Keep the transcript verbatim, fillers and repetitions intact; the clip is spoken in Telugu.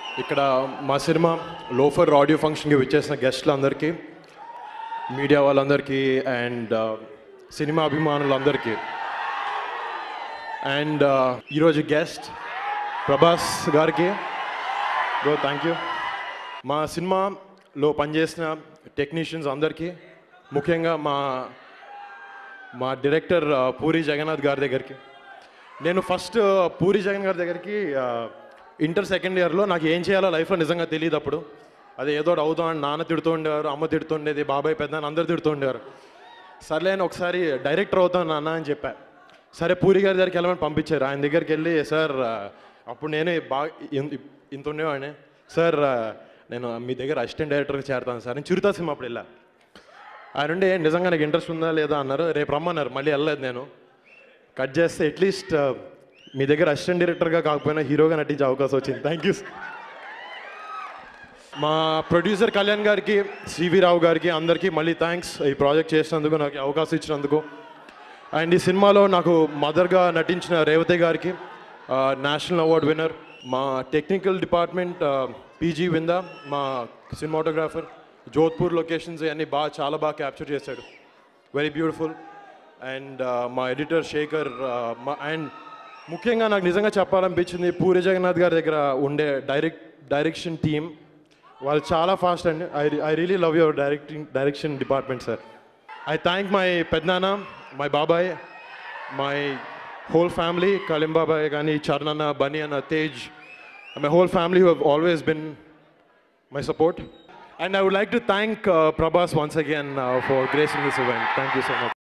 ఇక్కడ మా సినిమా లోఫర్ ఆడియో ఫంక్షన్కి విచ్చేసిన గెస్ట్లు అందరికీ, మీడియా వాళ్ళందరికీ అండ్ సినిమా అభిమానులందరికీ అండ్ ఈరోజు గెస్ట్ ప్రభాస్ గారికి బ్రో థ్యాంక్ యూ. మా సినిమాలో పనిచేసిన టెక్నీషియన్స్ అందరికీ, ముఖ్యంగా మా మా డైరెక్టర్ పూరి జగన్నాథ్ గారి దగ్గరికి. నేను ఫస్ట్ పూరి జగన్ గారి దగ్గరికి ఇంటర్ సెకండ్ ఇయర్లో నాకు ఏం చేయాలో లైఫ్లో నిజంగా తెలియదు. అప్పుడు అది ఏదో అవుతామని నాన్న తిడుతూ ఉండేవారు, అమ్మ తిడుతుండేది, బాబాయ్ పెద్ద అందరు తిడుతూ ఉండేవారు. సర్లే అని ఒకసారి డైరెక్టర్ అవుతాను నాన్న అని చెప్పా. సరే పూరి గారి దగ్గరికి వెళ్ళమని పంపించారు. ఆయన దగ్గరికి వెళ్ళి సార్ అప్పుడు నేను బాగా ఇంత ఉండేవాడిని, సార్ నేను మీ దగ్గర అసిస్టెంట్ డైరెక్టర్గా చేరతాను సార్. నేను చిరుతా సినిమా అప్పుడు వెళ్ళా. ఆయన ఉండి నిజంగా నాకు ఇంట్రెస్ట్ ఉందా లేదా అన్నారు. రేపు రమ్మన్నారు. మళ్ళీ వెళ్ళలేదు. నేను కట్ చేస్తే అట్లీస్ట్ మీ దగ్గర అసిస్టెంట్ డైరెక్టర్గా కాకపోయినా హీరోగా నటించే అవకాశం వచ్చింది. Thank you. మా ప్రొడ్యూసర్ కళ్యాణ్ గారికి, సివి రావు గారికి అందరికీ మళ్ళీ థ్యాంక్స్ ఈ ప్రాజెక్ట్ చేసినందుకు, నాకు అవకాశం ఇచ్చినందుకు. అండ్ ఈ సినిమాలో నాకు మదర్గా నటించిన రేవతి గారికి, నేషనల్ అవార్డ్ విన్నర్. మా టెక్నికల్ డిపార్ట్మెంట్ పీజీ విందా, మా సినిమాటోగ్రాఫర్, జోధ్పూర్ లొకేషన్స్ అన్నీ బాగా చాలా బాగా క్యాప్చర్ చేశాడు, వెరీ బ్యూటిఫుల్. అండ్ మా ఎడిటర్ శేఖర్, మా అండ్ ముఖ్యంగా నాకు నిజంగా చెప్పాలనిపించింది పూరి జగన్నాథ్ గారి దగ్గర ఉండే డైరెక్ట్ డైరెక్షన్ టీమ్, వాళ్ళు చాలా ఫాస్ట్ అండి. I I really love your directing direction department sir. I thank my పెద్దనాన్న, మై బాబాయ్, మై హోల్ ఫ్యామిలీ, కలీం బాబాయ్ కానీ, చరణ్, బన్నీ అన్న, Tej, my whole family who have always been my support. And I would like to thank uh, Prabhas once again uh, for gracing this event. Thank you so much.